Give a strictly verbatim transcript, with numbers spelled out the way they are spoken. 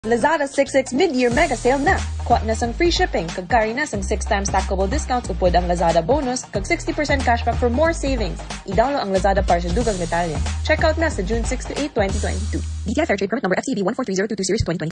Lazada six six mid-year mega sale na. Kuha na sang free shipping, kag carry na sang six times stackable discounts upod ang Lazada bonus, kag sixty percent cashback for more savings. I-download ang Lazada para sa dugang detalye. Check out na sa June sixth to eighth, twenty twenty-two. D T I Fair Trade Permit number F C B one four three zero two two series twenty twenty.